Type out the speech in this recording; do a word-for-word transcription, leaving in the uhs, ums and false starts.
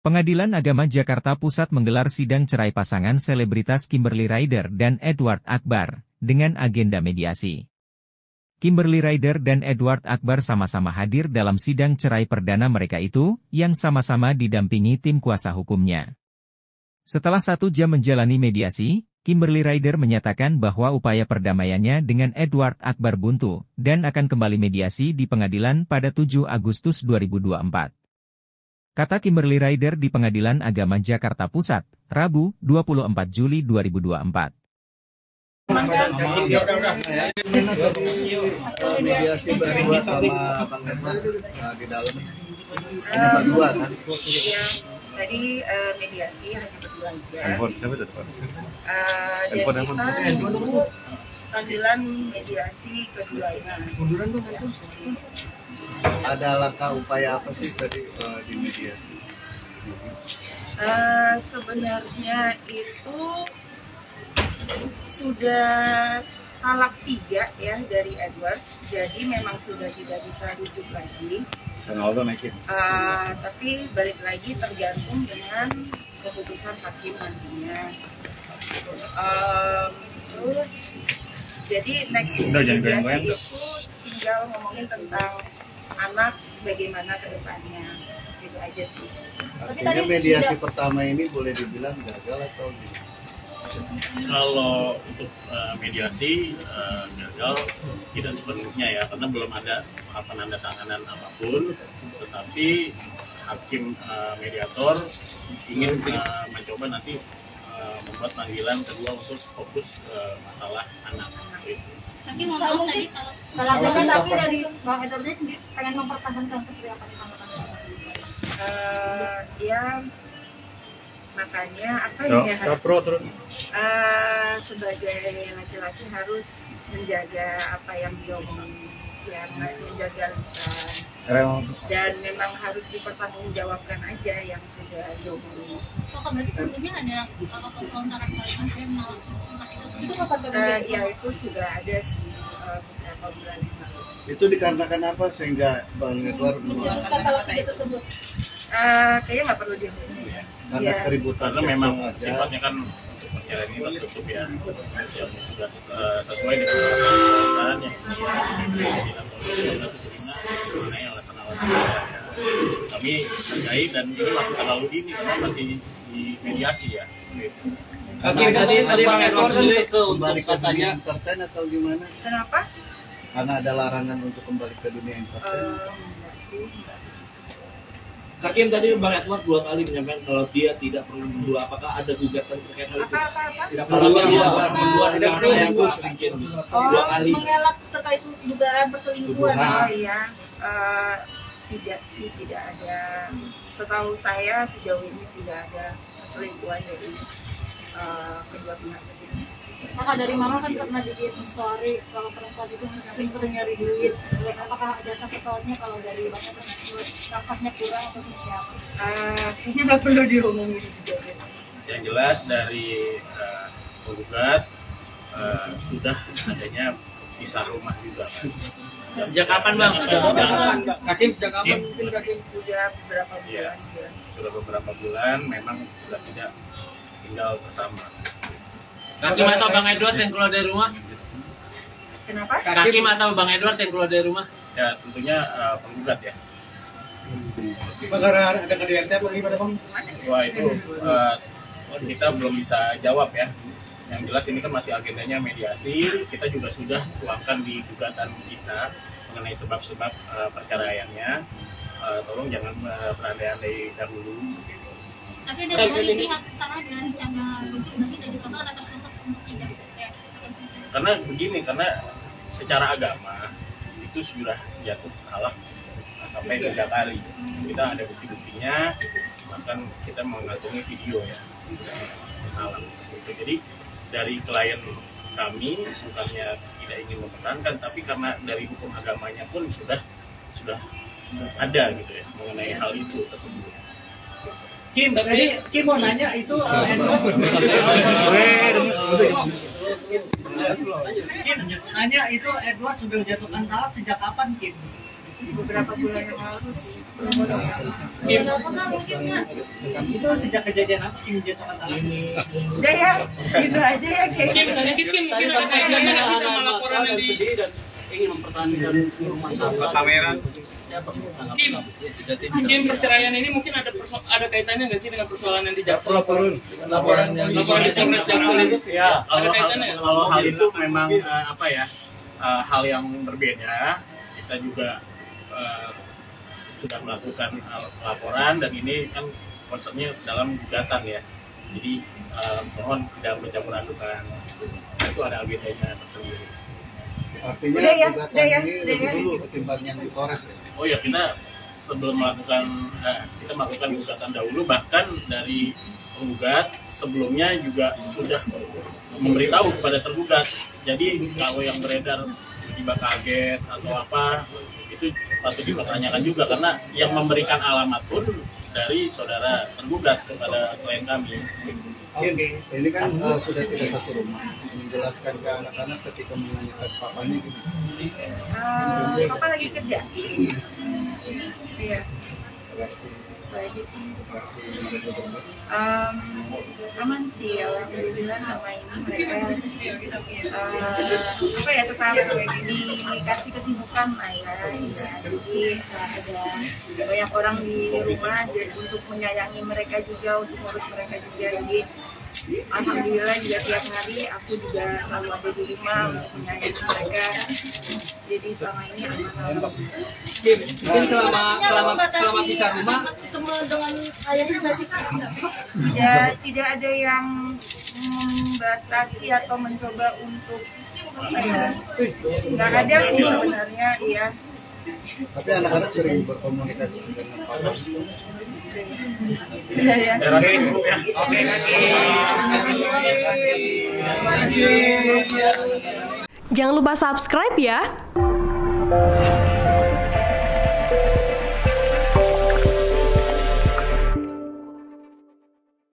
Pengadilan Agama Jakarta Pusat menggelar sidang cerai pasangan selebritas Kimberly Ryder dan Edward Akbar, dengan agenda mediasi. Kimberly Ryder dan Edward Akbar sama-sama hadir dalam sidang cerai perdana mereka itu, yang sama-sama didampingi tim kuasa hukumnya. Setelah satu jam menjalani mediasi, Kimberly Ryder menyatakan bahwa upaya perdamaiannya dengan Edward Akbar buntu, dan akan kembali mediasi di pengadilan pada tujuh Agustus dua ribu dua puluh empat. Kata Kimberly Ryder di Pengadilan Agama Jakarta Pusat, Rabu, dua puluh empat Juli dua ribu dua puluh empat. Mediasi berdua sama Bang Edward di dalam. Hanya berdua kan? Tadi uh, mediasi hanya berdua aja. Handphone siapa tuh? Uh, dan kita menunggu panggilan mediasi keduanya. Munduran dong itu. Ada langkah upaya apa sih tadi uh, di mediasi? Uh, sebenarnya itu sudah talak tiga ya dari Edward, jadi memang sudah tidak bisa rujuk lagi. Uh, tapi balik lagi tergantung dengan keputusan hakim nantinya. Um, terus jadi next mediasi itu tinggal ngomongin tentang anak bagaimana ke depannya, itu aja sih. Artinya mediasi pertama ini boleh dibilang gagal atau gimana? Kalau untuk uh, mediasi uh, gagal tidak sepenuhnya ya, karena belum ada penandatanganan apapun, tetapi hakim uh, mediator ingin uh, mencoba nanti uh, membuat panggilan kedua untuk fokus uh, masalah anak itu. Tapi mau tahu tadi kalau kalau tapi dari Bang Edward sendiri pengen mempertahankan seperti apa di tanggapan? Uh, ya makanya apa no, ya pro, terus. Uh, sebagai laki-laki harus menjaga apa yang diomongin ya, menjaga lisan dan memang harus dipertanggungjawabkan aja yang sudah diomongin. Oh, berarti sebelumnya ada apa kontaran kalian saya menolak itu kapan uh, ya itu sudah ada sih uh, beberapa bulan yang lalu. Itu dikarenakan apa sehingga Bang Edward menolak? tersebut uh, kayaknya nggak perlu diomongin ya. Karena ya. keributan karena memang sifatnya kan untuk perkara ini tertutup ya, yang sudah uh, sesuai dengan alasan yang dilakukan oleh alasan-alasan ya. Kami hargai dan ini masih terlalu dini karena masih di mediasi ya. Oke, tadi tadi Bang Edward sendiri ke kembali ke dunia entertain atau gimana? Kenapa? Karena ada larangan untuk kembali ke dunia entertain. Uh, enggak sih. Hakim tadi Bang Edward dua kali menyampaikan kalau dia tidak perlu berdua, apakah ada gugatan terkait hal itu? Apa-apa? Tidak perlu berdua, berdua tidak perlu sedikit. Dua kali. Mengelak terkait dugaan perselingkuhan. Oh iya, uh, tidak sih, tidak ada. Setahu saya sejauh ini tidak ada perselingkuhan dari uh, kedua pihak. Maka dari mama kan pernah bikin story kalau perempuan itu sering nyari duit. Apakah ada kesalahannya kalau dari Bang Edward nafkahnya kurang atau seperti apa? Uh, kayaknya nggak perlu diomongin juga. Yang jelas dari uh, penggugat uh, sudah adanya pisah rumah juga kan. Sejak kapan Bang? Hakim sejak kapan mungkin Hakim sudah beberapa bulan. Ya, sudah beberapa bulan memang sudah tidak tinggal bersama. Hakim atau Bang Edward yang keluar dari rumah? Kenapa? Hakim atau Bang Edward yang keluar dari rumah? Ya tentunya uh, penggugat ya. Karena ada K D R T apa gimana Bang? Wah itu uh, kita belum bisa jawab ya. Yang jelas ini kan masih agendanya mediasi. Kita juga sudah tuangkan di gugatan kita mengenai sebab-sebab uh, perceraiannya. Uh, tolong jangan uh, berandai-andai dahulu. Gitu. Tapi dari pihak sana dengan sama nanti dan juga ada tertutup untuk tidak ya. Karena begini, karena secara agama itu sudah jatuh talak sampai tiga kali. Kita ada bukti-buktinya, bahkan kita mengantongi video ya talak. Jadi dari klien kami bukannya tidak ingin mempertahankan, tapi karena dari hukum agamanya pun sudah sudah ada gitu ya mengenai hal itu tersebut. Kim, tadi Kim mau nanya itu uh, Kim, nanya itu Edward sudah menjatuhkan talak sejak kapan Kim? beberapa bulan yang lalu sih. Itu sejak kejadian apa Kim jatuhkan anak? Udah ya, gitu aja ya kayak Kim, sedikit Kim, mungkin ada kaitannya nggak sih sama laporan yang di dan ingin mempertahankan rumah tangga kamera. Kim, Kim perceraian ini mungkin ada perso- ada kaitannya nggak sih dengan persoalan yang di Jaksel? Laporan laporan yang Laporan di Polres Jaksel itu? Ya, Ada kalau hal, kaitannya nggak? kalau hal itu memang eh, apa ya eh, hal yang berbeda. Kita juga eh, sudah melakukan eh, laporan dan ini kan konsepnya dalam gugatan ya. Jadi eh, mohon tidak bercampur adukan. Itu ada agendanya tersendiri. artinya Udah ya, gugatan udah ya, ini udah lebih ya. dulu ketimbang yang di Polres ya. Oh ya, kita sebelum melakukan eh, kita melakukan gugatan dahulu, bahkan dari penggugat sebelumnya juga sudah memberitahu kepada tergugat. Jadi kalau yang beredar tiba kaget atau apa itu patut dipertanyakan juga, karena yang memberikan alamat pun dari saudara tergugat kepada klien kami. Oke, ini kan uh, sudah tidak satu rumah. Menjelaskan ke anak-anak ketika menanyakan papanya gimana? Uh, papa lagi kerja. Iya. Lagi sih. Um, aman sih, alhamdulillah sama ini mereka uh, apa ya tetap kayak gini dikasih kesibukan lah ya. Jadi uh, ada banyak orang di rumah jadi untuk menyayangi mereka juga, untuk ngurus mereka juga. Jadi alhamdulillah juga tiap hari aku juga selalu ada di rumah untuk menyayangi mereka. Jadi selama ini aman. Kim, mungkin selama selama selama pisah rumah ketemu dengan ayahnya nggak sih Kak? Tidak, tidak ada yang membatasi atau mencoba untuk apa ya? Nggak ada sih sebenarnya, iya. Tapi anak-anak sering berkomunikasi dengan papa. Iya ya. Oke, ya. Oke, Jangan lupa subscribe ya.